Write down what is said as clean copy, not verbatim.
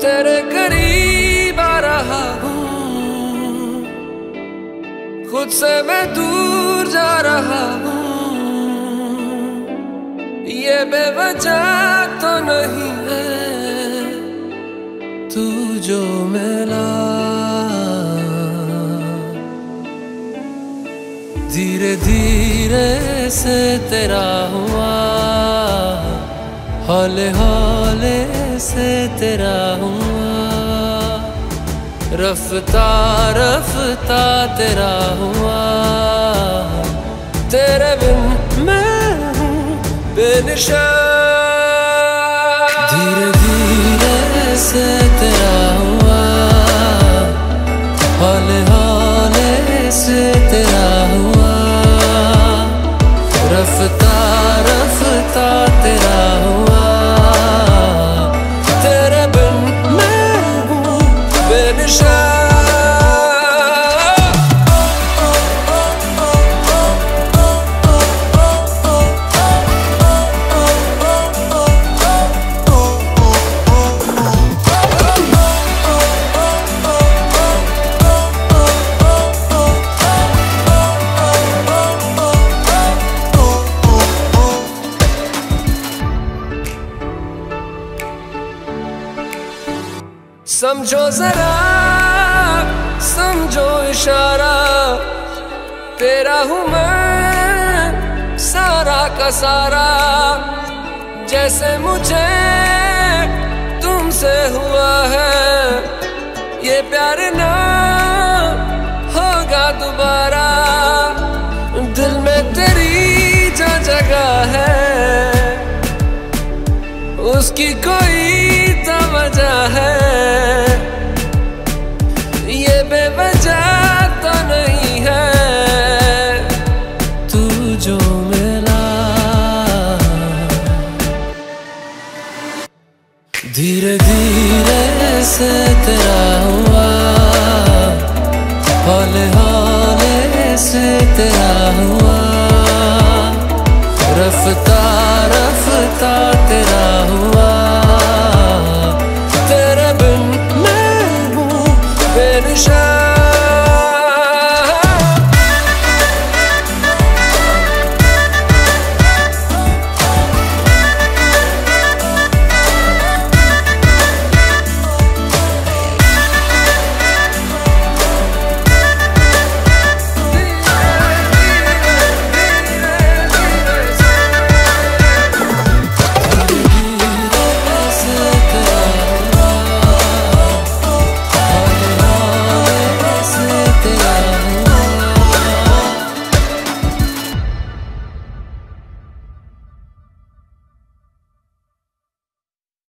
तेरे करीब आ रहा हूँ, खुद से मैं दूर जा रहा हूँ। ये बेवजह तो नहीं है तू जो मिला, धीरे धीरे से तेरा हुआ, हौले हौले से तेरा हुआ, रफ्ता रफ्ता तेरा हुआ। तेरे बिन मैं हूँ बेनिशान, धीरे धीरे से तेरा हुआ, हौले हौले से तेरा हुआ, रफ्ता रफ्ता तेरा हुआ। तेरे बिन मैं हूँ बेनिशान। समझो जरा, समझो इशारा, तेरा हूँ मैं सारा का सारा। जैसे मुझे तुमसे हुआ है, ये प्यार ना होगा दोबारा। दिल में तेरी जो जगह है, उसकी कोई तो वजह है। ये बेवजह तो नहीं है तू जो मिला, धीरे धीरे से तेरा हुआ, हौले हौले से तेरा हुआ, रफ्ता